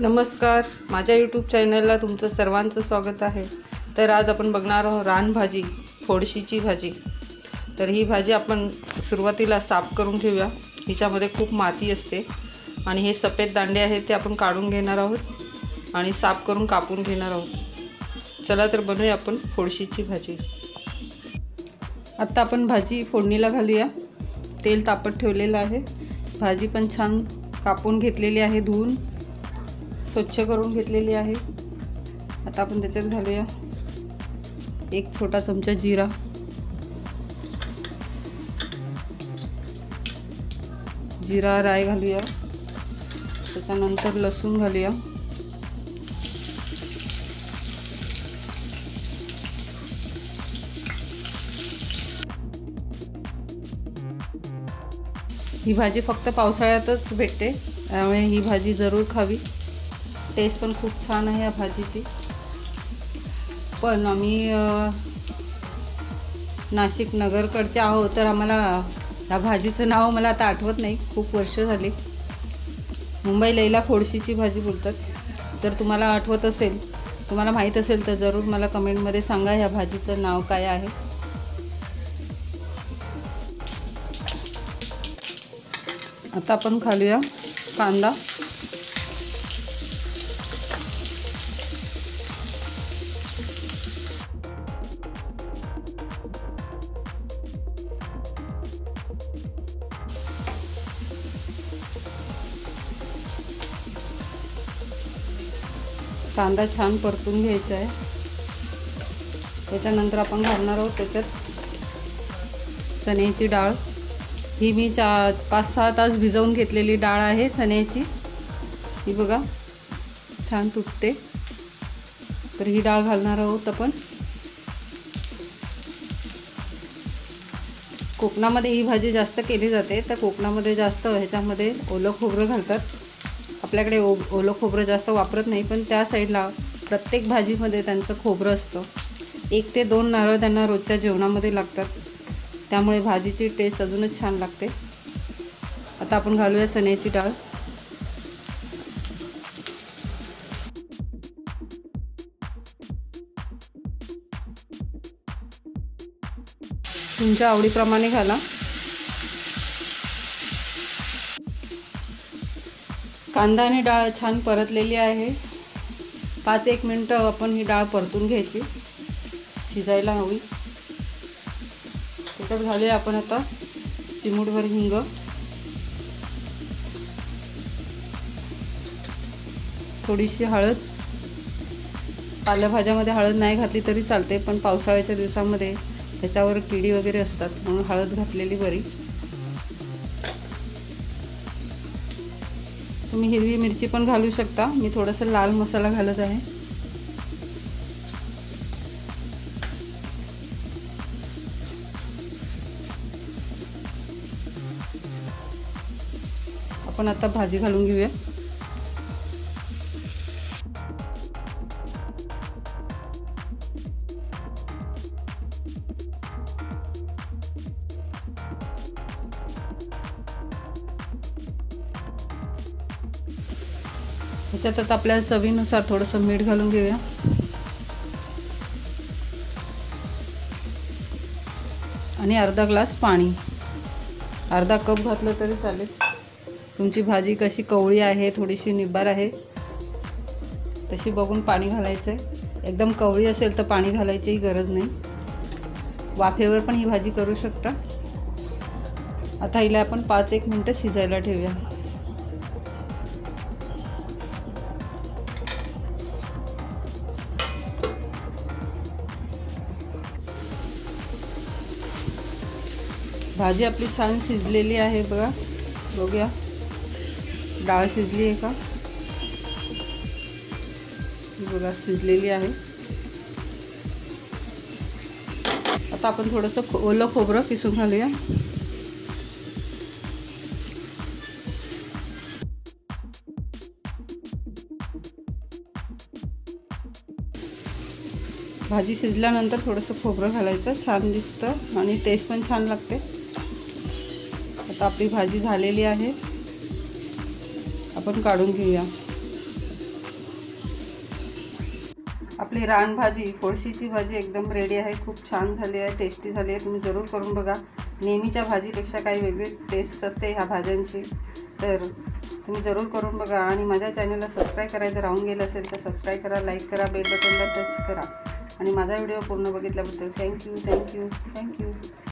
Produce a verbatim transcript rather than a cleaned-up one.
नमस्कार, माझ्या यूट्यूब चॅनलला तुमचं सर्वांचं स्वागत आहे। तर आज आपण बघणार आहोत रानभाजी, फोडशीची भाजी। तर ही भाजी आपण सुरुवातीला साफ करून घेऊया। हिच्यामध्ये खूप माती असते आणि हे सफेद दांडे आहेत ते आपण काढून घेणार आहोत आणि साफ करून कापून घेणार आहोत। चला तर बनवूया आपण फोडशीची भाजी। आता आपण भाजी फोडणीला घालूया। तेल तापत ठेवलेलं आहे। भाजी पण छान कापून घेतलेली आहे, धुवून स्वच्छ करून घेतलेली आहे। आता आपण त्याच्यात घालूया एक छोटा चमचा जिरा, जिरा राई घालूया। त्याच्यानंतर लसूण घालूया, ही भाजी फक्त पावसाळ्यातच भेटते, त्यामुळे ही भाजी जरूर खावी। टेस्ट पण खूप छान आहे या भाजीची। पण आम्ही नाशिक नगरकडचे आहोत, तर आम्हाला या भाजीचं नाव मला आता आठवत नाही, खूप वर्ष झाली। मुंबईला याला फोडशीची भाजी बोलतात। जर तुम्हाला आठवत असेल, तुम्हाला माहीत असेल तर जरूर मला कमेंटमध्ये सांगा ह्या भाजीचं नाव काय आहे। आता आपण घालूया कांदा, कांदा छान परतून घ्यायचा आहे। त्याच्यानंतर आपण घालणार आहोत त्याच्यात चण्याची डाळ। ही मी चा पाच सहा तास भिजवून घेतलेली डाळ आहे चण्याची। ही बघा छान तुटते, तर ही डाळ घालणार आहोत आपण। कोकणामध्ये ही भाजी जास्त केली जाते, तर कोकणामध्ये जास्त ह्याच्यामध्ये ओलं खोबरं घालतात। आपल्याकडे ओ ओलं खोबरं जास्त वापरत नाही, पण त्या साईडला प्रत्येक भाजीमध्ये त्यांचं खोबरं असतं। एक ते दोन नारळ त्यांना रोजच्या जेवणामध्ये लागतात, त्यामुळे भाजीची टेस्ट अजूनच छान लागते। आता आपण घालूया चण्याची डाळ, तुमच्या आवडीप्रमाणे घाला। कांदा आणि डाळ छान परतलेली आहे। पाच एक मिनटं आपण ही डाळ परतून घ्यायची, शिजायला हवी। त्याच्यात घालूया आपण आता चिमूटभर हिंग, थोडीशी हळद। पालेभाज्यामध्ये हळद नाही घातली तरी चालते, पण पावसाळ्याच्या दिवसामध्ये त्याच्यावर किडी वगैरे असतात, म्हणून हळद घातलेली बरी। तुम्ही हिरवी मिरची पण घालू शकता, मी थोडासा लाल मसाला घालत आहे। आपण आता भाजी घालून घेऊया। ह्याच्यात आता आपल्याला चवीनुसार थोडंसं मीठ घालून घेऊया आणि अर्धा ग्लास पाणी, अर्धा कप घातलं तरी चालेल। तुमची भाजी कशी कवळी आहे, थोडीशी निब्बार आहे, तशी बघून पाणी घालायचं आहे। एकदम कवळी असेल तर पाणी घालायची गरज नाही। वाफेवर पण ही भाजी करू शकता। आता हिला आपण पाच एक मिनटं शिजायला ठेवूया। भाजी आपली छान शिजलेली आहे, बघा बघूया डाळ शिजली आहे का। बघा शिजलेली आहे। आता आपण थोडंसं ओलं खोबरं किसून घालूया। भाजी शिजल्यानंतर थोडंसं खोबरं घालायचं, छान दिसतं आणि टेस्ट पण छान लागते। आता आपली भाजी झालेली आहे, आपण काढून घेऊया। आपली रानभाजी फोडशीची भाजी एकदम रेडी आहे. खूप छान झाली आहे, टेस्टी झाली आहे. तुम्ही जरूर करून बघा. नेहमीच्या भाजीपेक्षा काही वेगळीच टेस्ट असते ह्या भाज्यांची. तर तुम्ही जरूर करून बघा आणि माझ्या चॅनलला सबस्क्राईब करायचं राहून गेलं असेल तर सबस्क्राईब करा, लाईक करा, बेल बटनला टच करा आणि माझा व्हिडिओ पूर्ण बघितल्याबद्दल थँक्यू थँक्यू थँक्यू.